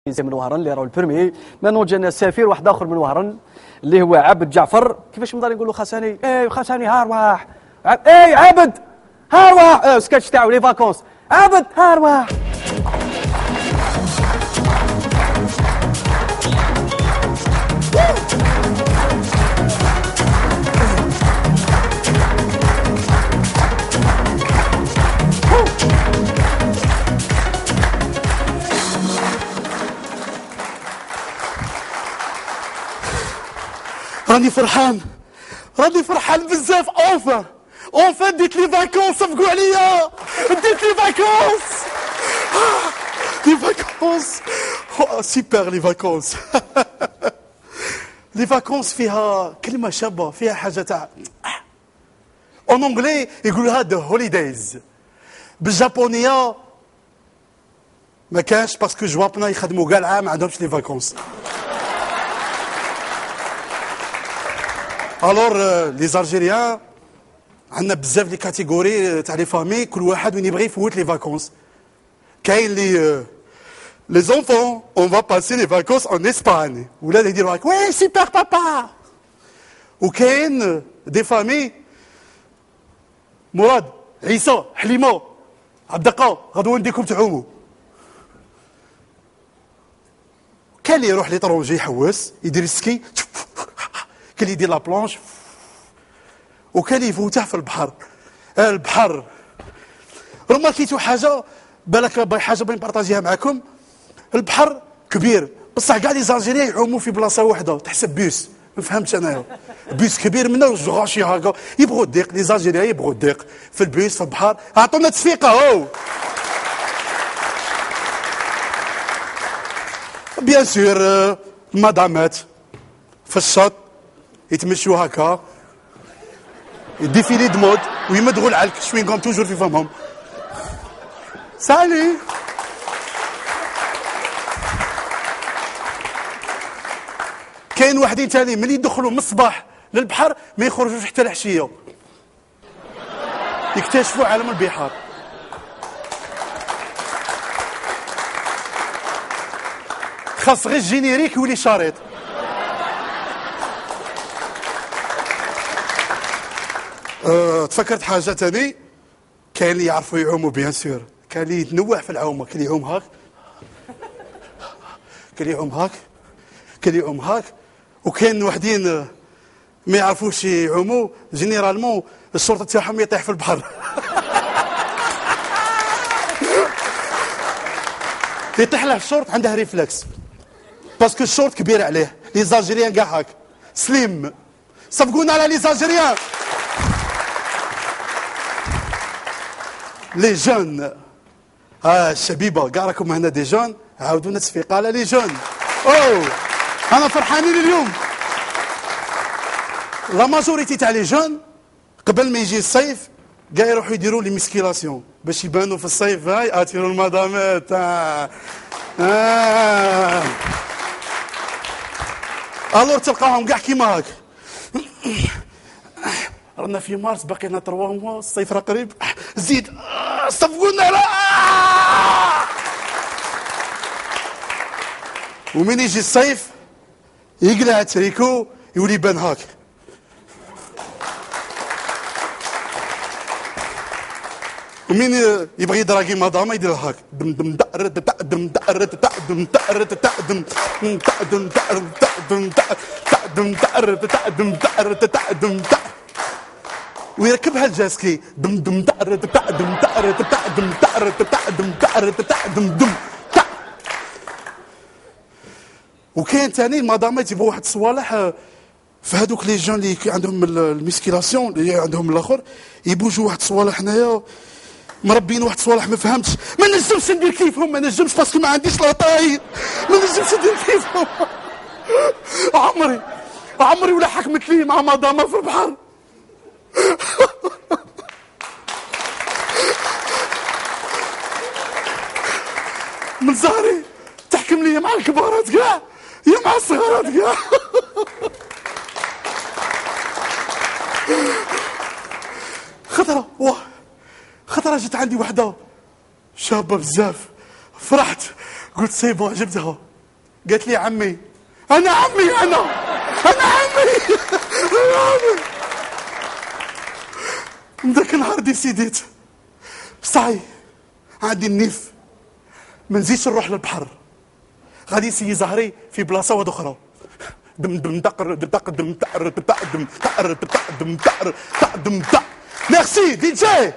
من وهران اللي راهو البرمي. مانو جانا سفير واحد اخر من وهران اللي هو عبد جعفر. كيفاش نقدر نقول له خاصني خاصني هارواح عبد هارواح سكتش تاعو لي فاكونس عبد هارواح. راني فرحان بزاف. اونفا ديت لي فاكونس، صفقوا عليا ديت لي فاكونس سوبر لي فاكونس. لي فاكونس فيها كلمه شابه، فيها حاجه تاع اون انجلي يقولها ذا هوليدايز، بالجابونيه ما كانش باسكو جوابنا يخدموا كاع العام ما عندهمش لي فاكونس. الور لي زالجيريان عندنا بزاف لي كاتيجوري تاع لي فامي، كل واحد وين يبغي يفوت لي فاكونس. كاين لي زونفون اون فا باسي لي فاكونس اون اسباني، ولاد يديروا هاك وي سوبر بابا. وكاين دي فامي مراد عيسى حليمه عبد القا غدوه نديكم تعوموا. كاين اللي يروح ليطرونجي يحوس يدير السكي، كاين اللي يدير لا بلانش، وكان اللي يفوتها في البحر. رماركيتو حاجه بالك حاجه بغي نبارطاجيها معكم. البحر كبير بصح كاع لي زالجيريان يعوموا في بلاصه واحده، تحسب بيس. ما فهمتش انايا بيس كبير منا وجغاشي هكا، يبغوا الضيق لي زالجيريان، يبغوا الضيق في البيس في البحر. اعطونا تصفيقه بيان سور. مدامات في الشط يتمشوا هكا يديفيلي دمود ويمدغوا العلك شوينكم توجور في فمهم. سالي كاين واحدين تاني ملي يدخلوا من الصباح للبحر ما يخرجوش حتى العشيه، يكتشفوا عالم البحار. خاص غير الجينيريك يولي شريط. تفكرت حاجه تاني. كاين اللي يعرفوا يعوموا بيان سور، كاين اللي يتنوع في العومه، كاين اللي يعوم هاك، كاين اللي يعوم هاك، كاين اللي يعوم هاك. وكاين وحدين ما يعرفوش يعوموا، جينيرالمون الشرطه تاعهم يطيح في البحر. يطيح له الشورت، عنده ريفلكس باسكو الشورت كبير عليه. لي زالجيريان كاع هاك سليم. صفقونا على لي زالجيريان. لي جون الشبيبه كاع راكم هنا دي جون، عاودونا تصفيقه على لي جون. انا فرحانين اليوم. لا ماجوريتي تاع لي جون قبل ما يجي الصيف كاع يروحوا يديروا لي ميسكيلاسيون باش يبانوا في الصيف. هاي اتيروا المدامات. الور تلقاهم كاع كيما هاك. رانا في مارس باقي لنا 3 موا، الصيف راه قريب. زيد صفقونا على ومن يجي الصيف يقلع التريكو يولي بان هاك. ومين يبغي يدراكي مدام يدير هاك دم دم دقر دم دم دقر دم دقر دم دم دقر دم دم دقر دم دقر دم ويركبها الجاسكي دم دم دقر دم دقر دم دقر دم دقر دم دم. وكاين ثاني المدامات يبغوا واحد الصوالح في هذوك لي جون اللي عندهم الميسكيلاسيون اللي عندهم الاخر، يبوجوا واحد الصوالح هنايا مربين واحد الصوالح ما فهمتش. ما نجمش ندير كيفهم، ما نجمش باسكو ما عنديش لاطايل، ما نجمش ندير كيفهم. عمري ولا حكمت لي مع مدامه في البحر. من زهري تحكم لي مع الكبارات كاع يا مع الصغارات كاع. خطره جات عندي وحده شابه بزاف، فرحت قلت سي بون عجبتها. قالت لي عمي انا عمي انا عمي انا عمي. من ذاك النهار ديسيديت صاي عندي النيف ما نزيدش نروح للبحر، غادي نسيي زهري في بلاصه واحده اخرى. دم دم دقر دق دم تقر دم تقر دم تقر دم تق. ميرسي دي جي.